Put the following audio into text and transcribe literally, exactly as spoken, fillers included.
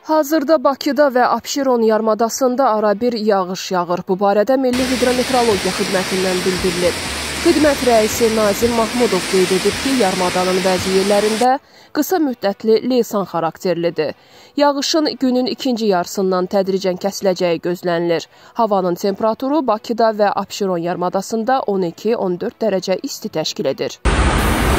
Hazırda Bakıda və Abşeron yarımadasında arabir yağış yağır. Bu barədə Milli Hidrometeorologiya Xidmətindən bildirilir. Xidmət rəisi Nazim Mahmudov qeyd edib ki, yarımadanın bəzi yerlərində qısa müddətli leysan xarakterlidir. Yağışın günün ikinci yarısından tədricən kəsiləcəyi gözlənilir. Havanın temperaturu Bakıda və Abşeron yarımadasında on iki on dörd dərəcə isti təşkil edir.